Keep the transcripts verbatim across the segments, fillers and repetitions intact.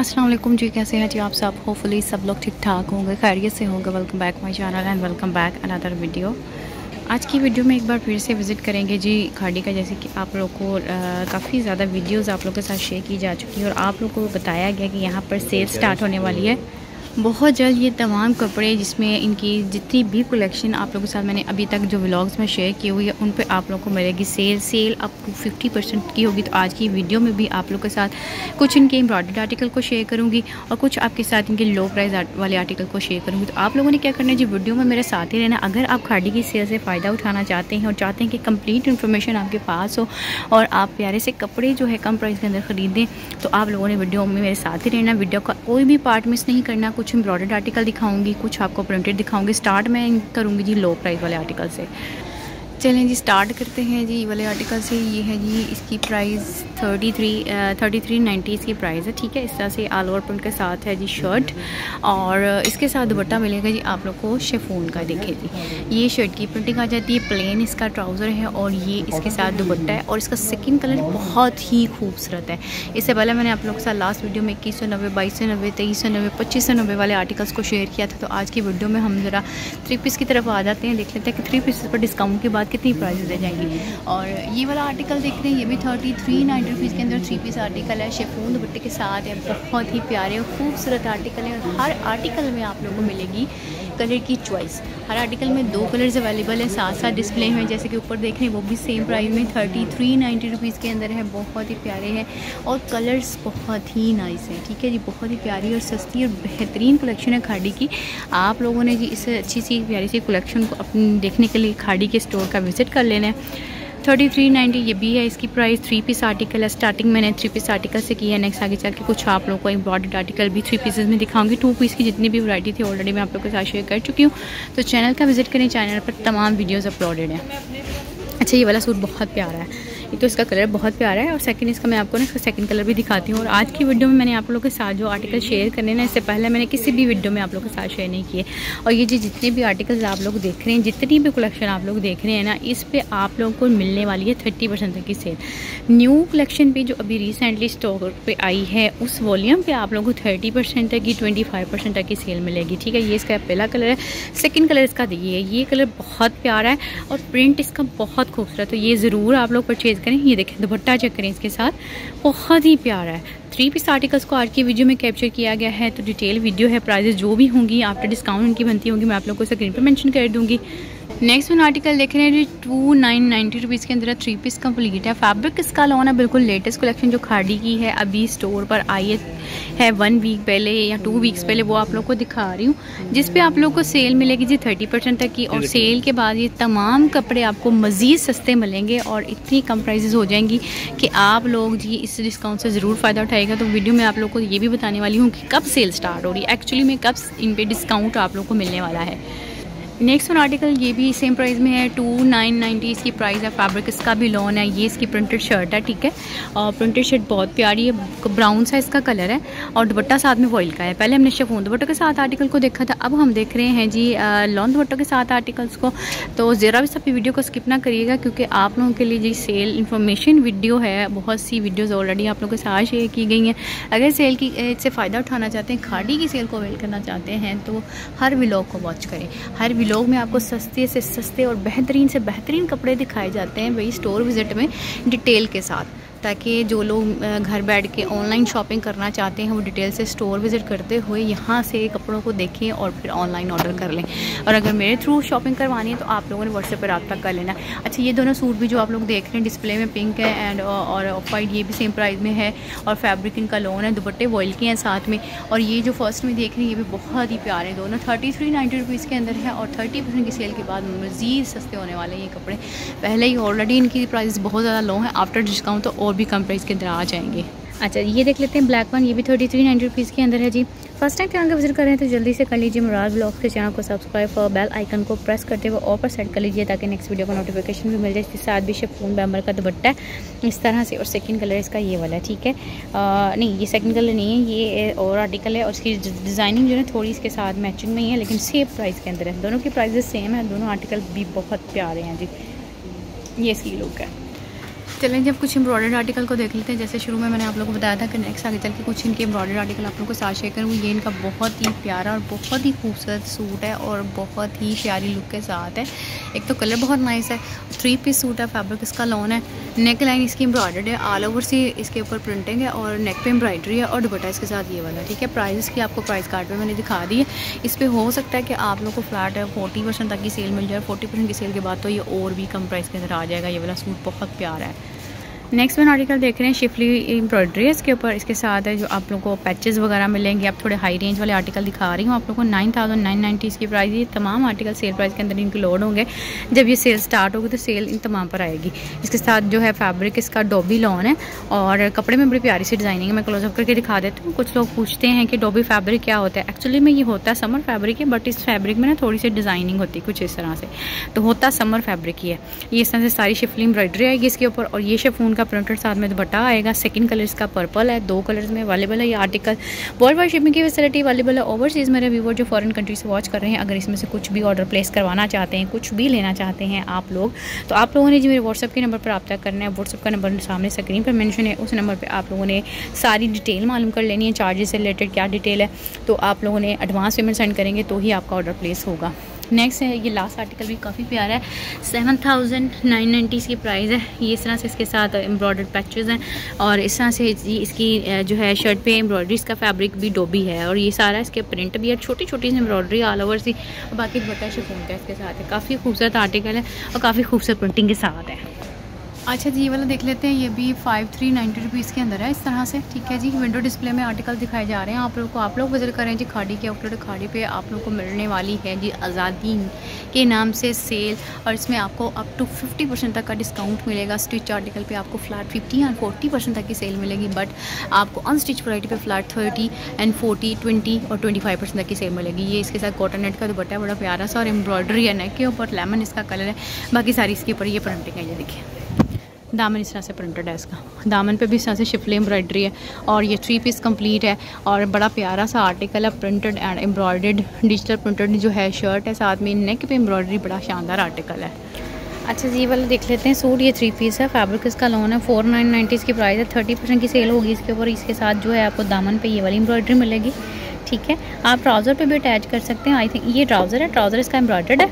अस्सलाम वालेकुम जी, कैसे हैं जी आप सब। होपफुली सब लोग ठीक ठाक होंगे, खैरियत से होंगे। Welcome back my channel and welcome back another video. आज की वीडियो में एक बार फिर से विज़िट करेंगे जी खाड़ी का। जैसे कि आप लोग को काफ़ी ज़्यादा वीडियोस आप लोगों के साथ शेयर की जा चुकी है और आप लोग को बताया गया कि यहाँ पर सेल स्टार्ट होने वाली है बहुत जल्द। ये तमाम कपड़े जिसमें इनकी जितनी भी कलेक्शन आप लोगों के साथ मैंने अभी तक जो व्लॉग्स में शेयर की हुई है उन पे आप लोगों को मिलेगी sale sale up to fifty percent की होगी। तो आज की वीडियो में भी आप लोगों के साथ कुछ इनके एम्ब्रॉयडर्ड आर्टिकल को शेयर करूँगी और कुछ आपके साथ इनके लो प्राइस वाले आर्टिकल को शेयर करूँगी। तो आप लोगों ने क्या करना है जी, वीडियो में मेरे साथ ही रहना। अगर आप खाड़ी की सेल से फ़ायदा उठाना चाहते हैं और चाहते हैं कि कंप्लीट इन्फॉर्मेशन आपके पास हो और आप प्यारे से कपड़े जो है कम प्राइस के अंदर ख़रीदें, तो आप लोगों ने वीडियो में मेरे साथ ही रहना। वीडियो का कोई भी पार्ट मिस नहीं करना। कुछ एम्ब्रॉयडर्ड आर्टिकल दिखाऊंगी, कुछ आपको प्रिंटेड दिखाऊंगी। स्टार्ट मैं करूंगी जी लो प्राइस वाले आर्टिकल से। चलें जी स्टार्ट करते हैं जी वाले आर्टिकल से। ये है जी, इसकी price thirty three thirty three ninety इसकी प्राइस है, ठीक है। इस तरह से ऑल ओवर प्रिंट के साथ है जी शर्ट और इसके साथ दुपट्टा मिलेगा जी आप लोग को शिफॉन का। देखिए जी, ये शर्ट की प्रिंटिंग आ जाती है, प्लेन इसका ट्राउज़र है और ये इसके साथ दुपट्टा है और इसका स्किन कलर बहुत ही खूबसूरत है। इससे पहले मैंने आप लोग के साथ लास्ट वीडियो में इक्कीस सौ नब्बे बाईस सौ नब्बे तेईस सौ नब्बे पच्चीस सौ नब्बे वाले आर्टिकल्स को शेयर किया था। तो आज की वीडियो में हम ज़रा थ्री पीस की तरफ आ जाते हैं, देख लेते हैं कि थ्री पीस पर डिस्काउंट के बाद कितनी प्राइस दे जाएंगी। और ये वाला आर्टिकल देख रहे हैं, ये भी थर्टी थ्री नाइन्टी रुपीज़ के अंदर थ्री पीस आर्टिकल है, शिफॉन दुपट्टे के साथ है। बहुत ही प्यारे और खूबसूरत आर्टिकल है और हर आर्टिकल में आप लोगों को मिलेगी कलर की चॉइस। हर आर्टिकल में दो कलर्स अवेलेबल है, साथ साथ डिस्प्ले में जैसे कि ऊपर देख रहे हैं वो भी सेम प्राइस में थर्टी थ्री नाइन्टी रुपीज़ के अंदर है। बहुत ही प्यारे हैं और कलर्स बहुत ही नाइस है, ठीक है जी। बहुत ही प्यारी और सस्ती और बेहतरीन कलेक्शन है खाड़ी की। आप लोगों ने जी इस अच्छी सी प्यारी सी कलेक्शन को अपने देखने के लिए खाड़ी के स्टोर का विज़िट कर लेना है। थर्टी थ्री नाइन्टी ये भी है इसकी प्राइस। थ्री पीस आर्टिकल है, स्टार्टिंग मैंने थ्री पीस आर्टिकल से की है। नेक्स्ट आगे चल के कुछ आप लोगों को एम्ब्रॉयडर्ड आर्टिकल भी थ्री पीसेस में दिखाऊंगी। टू पीस की जितनी भी वैरायटी थी ऑलरेडी मैं आप लोगों के साथ शेयर कर चुकी हूँ, तो चैनल का विजिट करें, चैनल पर तमाम वीडियोज़ अपलोडेड हैं। अच्छा, ये वाला सूट बहुत प्यारा है, ये तो इसका कलर बहुत प्यारा है और सेकंड इसका मैं आपको ना इसका सेकंड कलर भी दिखाती हूँ। और आज की वीडियो में मैंने आप लोगों के साथ जो आर्टिकल शेयर करने ना, इससे पहले मैंने किसी भी वीडियो में आप लोगों के साथ शेयर नहीं किए। और ये जी जितने भी आर्टिकल्स आप लोग देख रहे हैं, जितनी भी कलेक्शन आप लोग देख रहे हैं ना, इस पर आप लोगों को मिलने वाली है थर्टी परसेंट तक की सेल। न्यू कलेक्शन पे जो अभी रिसेंटली स्टोर पे आई है उस वॉल्यूम पे आप लोगों को थर्टी परसेंट तक की ट्वेंटी फाइव परसेंट तक की सेल मिलेगी, ठीक है। ये इसका पहला कलर है। सेकेंड कलर इसका ये है, ये कलर बहुत प्यारा है और प्रिंट इसका बहुत खूबसूरत, तो ये ज़रूर आप लोग परचेज़ करें। ये देखें दुपट्टा चेक करें इसके साथ, बहुत ही प्यारा है। थ्री पीस आर्टिकल्स को आज की वीडियो में कैप्चर किया गया है, तो डिटेल वीडियो है। प्राइजेस जो भी होंगी आफ्टर डिस्काउंट उनकी बनती होंगी मैं आप लोगों को स्क्रीन पर मेंशन कर दूंगी। नेक्स्ट वन आर्टिकल देख रहे हैं जी, टू नाइन नाइन्टी रुपीज़ के अंदर थ्री पीस कंप्लीट है। फैब्रिक इसका लॉन है, बिल्कुल लेटेस्ट कलेक्शन जो खाड़ी की है, अभी स्टोर पर आई है वन वीक पहले या टू वीक्स पहले, वो आप लोग को दिखा रही हूँ, जिस पे आप लोग को सेल मिलेगी जी थर्टी परसेंट तक की। और सेल के बाद ये तमाम कपड़े आपको मज़ीद सस्ते मिलेंगे और इतनी कम प्राइजेस हो जाएंगी कि आप लोग जी इस डिस्काउंट से ज़रूर फ़ायदा उठाएगा। तो वीडियो में आप लोग को ये भी बताने वाली हूँ कि कब सेल स्टार्ट हो रही है, एक्चुअली में कब इन पर डिस्काउंट आप लोग को मिलने वाला है। नेक्स्ट वन आर्टिकल ये भी सेम प्राइस में है, टू नाइन नाइन्टी इसकी प्राइस है। फैब्रिक इसका भी लॉन है, ये इसकी प्रिंटेड शर्ट है, ठीक है। और प्रिंटेड शर्ट बहुत प्यारी है, ब्राउन सा इसका कलर है और दुपट्टा साथ में वॉइल का है। पहले हमने शिफॉन दुपट्टों के साथ आर्टिकल को देखा था, अब हम देख रहे हैं जी लॉन दुपट्टों के साथ आर्टिकल्स को। तो ज़रा भी सब वीडियो को स्किप ना करिएगा क्योंकि आप लोगों के लिए जी सेल इन्फॉर्मेशन वीडियो है। बहुत सी वीडियोज़ ऑलरेडी आप लोगों के साथ शेयर की गई हैं। अगर सेल की से फ़ायदा उठाना चाहते हैं, खाड़ी की सेल को अवेल करना चाहते हैं, तो हर व्लॉग को वॉच करें। हर व्लॉग में आपको सस्ते से सस्ते और बेहतरीन से बेहतरीन कपड़े दिखाए जाते हैं भाई स्टोर विजिट में डिटेल के साथ, ताकि जो लोग घर बैठ के ऑनलाइन शॉपिंग करना चाहते हैं वो डिटेल से स्टोर विज़िट करते हुए यहाँ से कपड़ों को देखें और फिर ऑनलाइन ऑर्डर कर लें। और अगर मेरे थ्रू शॉपिंग करवानी है तो आप लोगों ने व्हाट्सएप पर रब्ता कर लेना। अच्छा, ये दोनों सूट भी जो आप लोग देख रहे हैं डिस्प्ले में, पिंक है एंड और ऑफ वाइट, ये भी सेम प्राइस में है और फैब्रिक इनका लॉन है, दुपट्टे वॉइल के हैं साथ में। और ये जो फर्स्ट में देख रहे हैं ये भी बहुत ही प्यारे हैं, दोनों थर्टी थ्री नाइन्टी रुपीज़ के अंदर है और थर्टी परसेंट की सेल के बाद मज़ीद सस्ते होने वाले हैं ये कपड़े। पहले ही ऑलरेडी इनकी प्राइस बहुत ज़्यादा लो है, आफ्टर डिस्काउंट तो और भी कम प्राइस के अंदर आ जाएंगे। अच्छा, ये देख लेते हैं ब्लैक वन, ये भी थर्टी थ्री नाइन्टी रुपीज़ के अंदर है जी। फर्स्ट टाइम चैनल का विजिट कर रहे हैं तो जल्दी से कर लीजिए मुराद ब्लॉग्स के चैनल को सब्सक्राइब और बेल आइकन को प्रेस करते हुए ऑल पर सेट कर लीजिए ताकि नेक्स्ट वीडियो का नोटिफिकेशन भी मिल जाए। इसके साथ भी शिफॉन बैम्बर का दुपट्टा है इस तरह से और सेकंड कलर इसका ये वाला है, ठीक है। आ, नहीं, ये सेकंड कलर नहीं है, ये और आर्टिकल है और इसकी डिज़ाइनिंग जो है थोड़ी इसके साथ मैचिंग में ही है, लेकिन सेम प्राइस के अंदर है। दोनों की प्राइजेस सेम है, दोनों आर्टिकल भी बहुत प्यारे हैं जी। ये इसकी लुक है। चलें जब कुछ एम्ब्रॉयडर्ड आर्टिकल को देख लेते हैं। जैसे शुरू में मैंने आप लोगों को बताया था कि नेक्स्ट आगे चल के कुछ इनके एम्ब्रॉयडर्ड आर्टिकल आप लोगों को साथ शेयर करूँ। ये इनका बहुत ही प्यारा और बहुत ही खूबसूरत सूट है और बहुत ही प्यारी लुक के साथ है। एक तो कलर बहुत नाइस है, थ्री पीस सूट है, फैब्रिक इसका लॉन है, नेक लाइन इसकी एम्ब्रॉयडर्ड है, ऑल ओवर से इसके ऊपर प्रिंटिंग है और नेक पे एम्ब्रॉयडरी है और दुपट्टा इसके साथ ये वाला। ठीक है, प्राइस की आपको प्राइस कार्ड पे मैंने दिखा दी है। इस पर हो सकता है कि आप लोग को फ्लैट है फोर्टी परसेंट तक की सेल मिल जाए। फोर्टी परसेंट की सेल के बाद तो ये और भी कम प्राइस के अंदर आ जाएगा। ये वाला सूट बहुत प्यारा है। नेक्स्ट वन आर्टिकल देख रहे हैं, शिफली एम्ब्रॉयडरी है इसके ऊपर, इसके साथ है जो आप लोगों को पैचेस वगैरह मिलेंगे। आप थोड़े हाई रेंज वाले आर्टिकल दिखा रही हूँ आप लोगों को। नाइन थाउजेंड नाइन नाइन्टी इसकी प्राइस। ये तमाम आर्टिकल सेल प्राइस के अंदर इंक्लूड होंगे। जब ये सेल स्टार्ट होगी तो सेल इन तमाम पर आएगी। इसके साथ जो है फैब्रिक इसका डोबी लॉन है और कपड़े में बड़ी प्यारी सी डिज़ाइनिंग है। मैं क्लोजअप करके दिखा देती हूँ। कुछ लोग पूछते हैं कि डोबी फैब्रिक क्या होता है। एक्चुअली में ये होता है समर फैब्रिक है, बट इस फैब्रिक में ना थोड़ी सी डिज़ाइनिंग होती है कुछ इस तरह से, तो होता समर फैब्रिक ही है। ये इस तरह से सारी शिफली एम्ब्रॉयडरी आएगी इसके ऊपर और ये शिफॉन का प्रिंटेड साथ में बटा आएगा। सेकंड कलर इसका पर्पल है। दो कलर्स में अवेलेबल है ये आर्टिकल। वर्ल्ड वाइड शिपिंग की फैसिलिटी अवेलेबल है। ओवरसीज़ मेरे व्यूवर जो फॉरेन कंट्री से वॉच कर रहे हैं, अगर इसमें से कुछ भी ऑर्डर प्लेस करवाना चाहते हैं, कुछ भी लेना चाहते हैं आप लोग, तो आप लोगों ने जी मेरे व्हाट्सएप के नंबर पर रब्ता करना है। व्हाट्सएप का नंबर सामने स्क्रीन पर मेंशन है। उस नंबर पर आप लोगों ने सारी डिटेल मालूम कर लेनी है। चार्जेस से रिलेटेड क्या डिटेल है, तो आप लोगों ने एडवांस पेमेंट सेंड करेंगे तो ही आपका ऑर्डर प्लेस होगा। नेक्स्ट है ये लास्ट आर्टिकल भी काफ़ी प्यारा है। सेवन थाउजेंड नाइन नाइन्टी इसकी प्राइस है। ये इस तरह से इसके साथ एम्ब्रॉयडर्ड पैचेस हैं और इस तरह से इसकी जो है शर्ट पे एम्ब्रॉयडरी इसका फैब्रिक भी डोबी है और ये सारा इसके प्रिंट भी है, छोटी छोटी सी एम्ब्रॉयडरी ऑल ओवर सी और बाकी दुपट्टा शिफॉन का इसके साथ है। काफ़ी खूबसूरत आर्टिकल है और काफ़ी खूबसूरत प्रिंटिंग के साथ है। अच्छा जी, ये वाला देख लेते हैं। ये भी फाइव थ्री नाइन्टी रुपीज़ के अंदर है इस तरह से। ठीक है जी, विंडो डिस्प्ले में आर्टिकल दिखाए जा रहे हैं आप लोगों को। आप लोग विजिट करें जी खाड़ी के आउटलेट खाड़ी पे आप लोग को मिलने वाली है जी आज़ादी के नाम से सेल और इसमें आपको अप टू फिफ्टी परसेंट तक का डिस्काउंट मिलेगा। स्टिच आर्टिकल पे आपको फ्लैट फिफ्टी और फोर्टी परसेंट तक की सेल मिलेगी, बट आपको अनस्टिच वैरायटी पे flat thirty and forty twenty और ट्वेंटी फाइव परसेंट तक की सेल मिलेगी। ये इसके साथ कॉटन नेट का दुपट्टा है, बड़ा प्यारा सा और एम्ब्रॉयडरी है नेक के ऊपर, लेमन इसका कलर है। बाकी सारी इसके ऊपर ये प्रिंटिंग है। ये देखिए दामन इस तरह से प्रिंटेड है इसका। दामन पे भी इस तरह से शिफली एम्ब्रॉयडरी है और ये थ्री पीस कंप्लीट है और बड़ा प्यारा सा आर्टिकल है। Printed and embroidered digital printed जो है शर्ट है, साथ में नेक पे एम्ब्रॉयडरी, बड़ा शानदार आर्टिकल है। अच्छा जी, वाला देख लेते हैं सूट। ये थ्री पीस है, फैब्रिक इसका लॉन है। फोर नाइन नाइन्टी इसकी प्राइस है। थर्टी परसेंट की सेल होगी इसके ऊपर। इसके साथ जो है आपको दामन पे ये वाली एम्ब्रॉयडरी मिलेगी। ठीक है, आप ट्राउज़र पे भी अटैच कर सकते हैं। आई थिंक ये ट्राउज़र है, ट्राउज़र इसका एम्ब्रॉयडर्ड है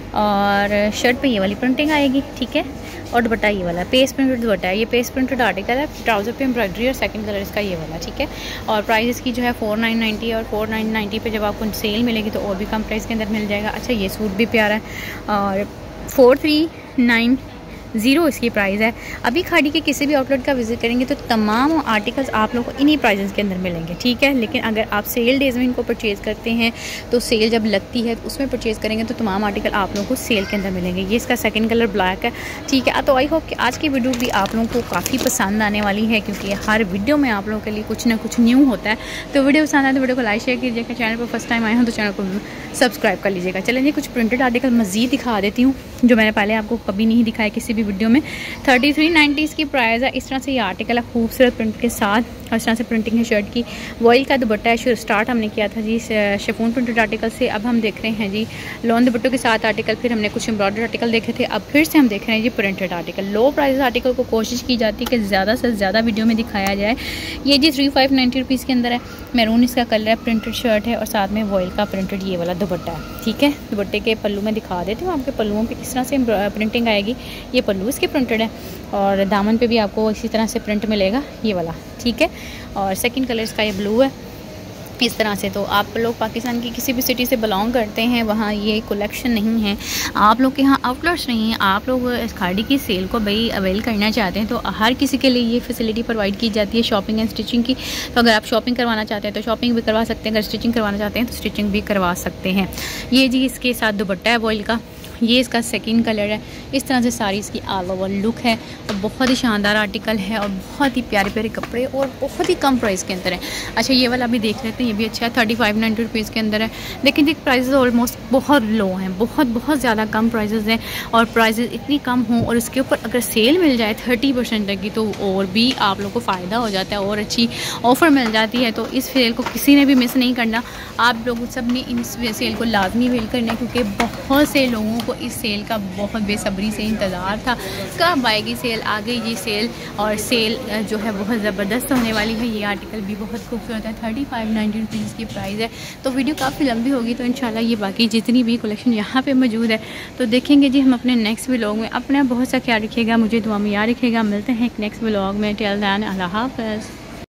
और शर्ट पे ये वाली प्रिंटिंग आएगी। ठीक है, और दुपट्टा ये वाला पेस्ट प्रिंटेड दुपट्टा है। ये पेस्ट प्रिंटेड आर्टिकल है, ट्राउज़र पे एम्ब्रॉयडरी और सेकंड कलर इसका ये वाला। ठीक है, और प्राइस इसकी जो है फोर नाइन नाइन्टी और फोर नाइन नाइन्टी पे जब आपको सेल मिलेगी तो और भी कम प्राइस के अंदर मिल जाएगा। अच्छा, ये सूट भी प्यारा है और फोर थ्री नाइन ज़ीरो इसकी प्राइस है। अभी खाड़ी के किसी भी आउटलेट का विजिट करेंगे तो तमाम आर्टिकल्स आप लोगों को इन्हीं प्राइसेस के अंदर मिलेंगे। ठीक है, लेकिन अगर आप सेल डेज में इनको परचेज़ करते हैं तो सेल जब लगती है तो उसमें परचेज़ करेंगे तो तमाम आर्टिकल आप लोगों को सेल के अंदर मिलेंगे। ये इसका सेकंड कलर ब्लैक है। ठीक है, तो आई होप कि आज की वीडियो भी आप लोगों को काफ़ी पसंद आने वाली है, क्योंकि हर वीडियो में आप लोगों के लिए कुछ ना कुछ न्यू होता है। तो वीडियो पसंद आए तो वीडियो को लाइक शेयर कीजिएगा। चैनल पर फर्स्ट टाइम आए हो तो चैनल को सब्सक्राइब कर लीजिएगा। चलें जी, कुछ प्रिंटेड आर्टिकल मज़ीद दिखा देती हूँ जो मैंने पहले आपको कभी नहीं दिखाया किसी भी वीडियो में। थर्टी थ्री नाइन्टी इसकी प्राइस है। इस तरह से ये आर्टिकल है खूबसूरत प्रिंट के साथ और इस तरह से प्रिंटिंग है शर्ट की। वॉइल का दुपट्टा है। स्टार्ट हमने किया था जी शिफॉन प्रिंटेड आर्टिकल से, अब हम देख रहे हैं जी लॉन दुपट्टों के साथ आर्टिकल। फिर हमने कुछ एम्ब्रॉयडर्ड आर्टिकल देखे थे, अब फिर से हम देख रहे हैं जी printed article. Low price article को कोशिश की जाती है कि ज़्यादा से ज़्यादा वीडियो में दिखाया जाए। ये जी थ्री फाइव नाइन्टी रुपीज़ के अंदर है। मैरून इसका कलर है, प्रिंटेड शर्ट है और साथ में वॉइल का प्रिंटेड ये वाला दुपट्टा है। ठीक है, दुपट्टे के पल्लू में दिखा देती हूँ आपके पल्लुओं पे किस तरह से प्रिंटिंग आएगी। ये पल्लू इसके प्रिंटेड है और दामन पे भी आपको इसी तरह से प्रिंट मिलेगा ये वाला। ठीक है, और सेकंड कलर इसका ये ब्लू है इस तरह से। तो आप लोग पाकिस्तान की किसी भी सिटी से बिलोंग करते हैं, वहाँ ये कलेक्शन नहीं है, आप लोग के यहाँ आउटलेट्स नहीं हैं, आप लोग इस खाड़ी की सेल को भाई अवेल करना चाहते हैं तो हर किसी के लिए ये फैसिलिटी प्रोवाइड की जाती है शॉपिंग एंड स्टिचिंग की। तो अगर आप शॉपिंग करवाना चाहते हैं तो शॉपिंग भी करवा सकते हैं, अगर स्टिचिंग करवाना चाहते हैं तो स्टिचिंग भी करवा सकते हैं। ये जी इसके साथ दुपट्टा है वॉइल का, ये इसका सेकंड कलर है। इस तरह से सारी इसकी ऑल ओवर लुक है और बहुत ही शानदार आर्टिकल है और बहुत ही प्यारे प्यारे कपड़े और बहुत ही कम प्राइस के अंदर है। अच्छा, ये वाला भी देख लेते हैं, ये भी अच्छा है। थर्टी फाइव नाइन्टी रुपीज़ के अंदर है। लेकिन देख प्राइसेस ऑलमोस्ट बहुत लो हैं, बहुत बहुत ज़्यादा कम प्राइसेस हैं और प्राइसेस इतनी कम हों और इसके ऊपर अगर सेल मिल जाए थर्टी परसेंट तक की तो और भी आप लोग को फ़ायदा हो जाता है और अच्छी ऑफ़र मिल जाती है। तो इस सेल को किसी ने भी मिस नहीं करना, आप लोग सब ने इन सेल को लाजमी वेल करना है, क्योंकि बहुत से लोगों को इस सेल का बहुत बेसब्री से इंतज़ार था, कब आएगी सेल। आ गई जी सेल, और सेल जो है बहुत ज़बरदस्त होने वाली है। ये आर्टिकल भी बहुत खूबसूरत है, थर्टी फाइव नाइन्टी रुपीज़ की प्राइस है। तो वीडियो काफ़ी लंबी होगी, तो इंशाल्लाह ये बाकी जितनी भी कलेक्शन यहाँ पे मौजूद है तो देखेंगे जी हम अपने नेक्स्ट व्लॉग में। अपना बहुत सा ख्याल रखिएगा, मुझे दुआ में याद रखिएगा। मिलते हैं एक नेक्स्ट व्लॉग में। टिल देन अल्लाह हाफ़िज़।